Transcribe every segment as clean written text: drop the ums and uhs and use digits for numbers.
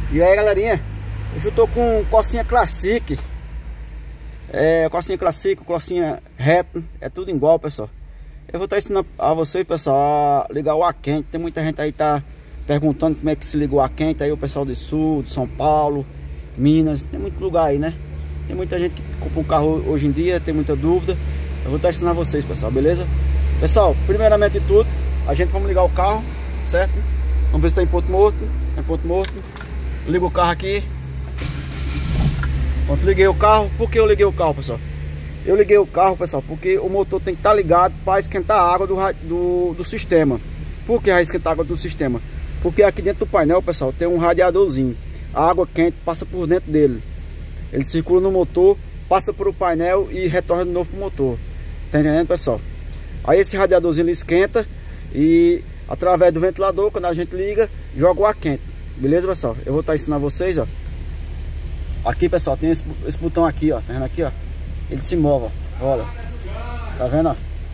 E aí, galerinha, hoje eu tô com Corsinha Classic. Corsinha Classic, Corsinha reto, é tudo igual, pessoal. Eu vou estar ensinando a vocês, pessoal, a ligar o ar quente. Tem muita gente aí tá perguntando como é que se liga o ar quente. Aí o pessoal do Sul, de São Paulo, Minas, tem muito lugar aí, né? Tem muita gente que compra um carro hoje em dia, tem muita dúvida. Eu vou estar ensinando a vocês, pessoal, beleza? Pessoal, primeiramente de tudo, a gente vamos ligar o carro, certo? Vamos ver se está em ponto morto. Em ponto morto. Ligo o carro aqui. Pronto, liguei o carro. Por que eu liguei o carro, pessoal? Eu liguei o carro, pessoal, porque o motor tem que estar ligado para esquentar a água do sistema. Por que vai esquentar a água do sistema? Porque aqui dentro do painel, pessoal, tem um radiadorzinho. A água quente passa por dentro dele. Ele circula no motor, passa por o painel e retorna de novo pro motor. Tá entendendo, pessoal? Aí esse radiadorzinho ele esquenta e através do ventilador, quando a gente liga, joga o ar quente. Beleza, pessoal? Eu vou estar ensinando vocês, ó. Aqui, pessoal, tem esse botão aqui, ó. Tá vendo aqui, ó? Ele se move, ó. Olha. Tá vendo, ó?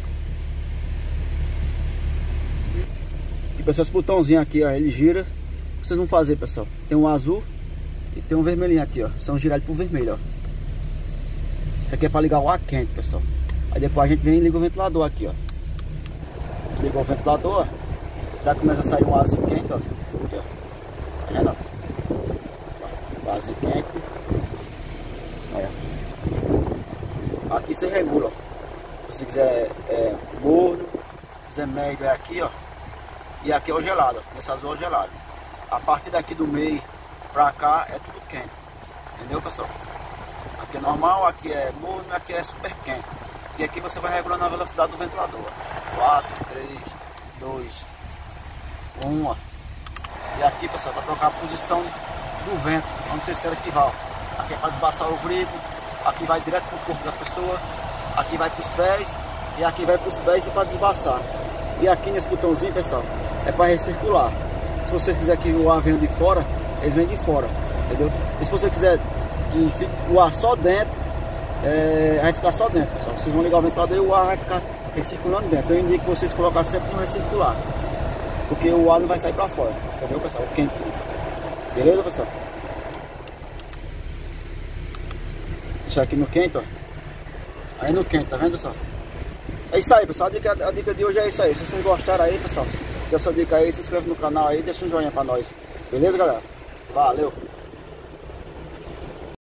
E, pessoal, esse botãozinho aqui, ó, ele gira. Vocês vão fazer, pessoal. Tem um azul e tem um vermelhinho aqui, ó. São girados pro vermelho, ó. Isso aqui é para ligar o ar quente, pessoal. Aí depois a gente vem e liga o ventilador aqui, ó. Liga o ventilador, ó. Já começa a sair um arzinho quente, ó. Aqui, ó. Tá vendo, ó? Arzinho quente. Olha. Aqui você regula, ó. Se você quiser morno, se quiser médio é aqui, ó. E aqui é o gelado, ó. Esse azul é o gelado. A partir daqui do meio pra cá é tudo quente. Entendeu, pessoal? Aqui é normal, aqui é morno, aqui é super quente. E aqui você vai regulando a velocidade do ventilador. 4, 3, 2, 1, ó. E aqui, pessoal, para trocar a posição do vento, onde vocês querem que vá. Aqui é para desbaçar o vidro, aqui vai direto para o corpo da pessoa, aqui vai para os pés, e aqui vai para os pés e para desbaçar. E aqui nesse botãozinho, pessoal, é para recircular. Se você quiser que o ar venha de fora, ele vem de fora, entendeu? E se você quiser que o ar só dentro, vai ficar só dentro, pessoal. Vocês vão ligar o ventilador e o ar vai ficar recirculando dentro. Eu indico vocês colocar sempre no recircular, porque o ar não vai sair para fora, entendeu, pessoal? O quente. Beleza, pessoal? Deixar aqui no quente, ó. Aí no quente, tá vendo, pessoal? É isso aí, pessoal. A dica de hoje é isso aí. Se vocês gostaram aí, pessoal, dessa dica aí, se inscreve no canal aí, deixa um joinha pra nós. Beleza, galera? Valeu!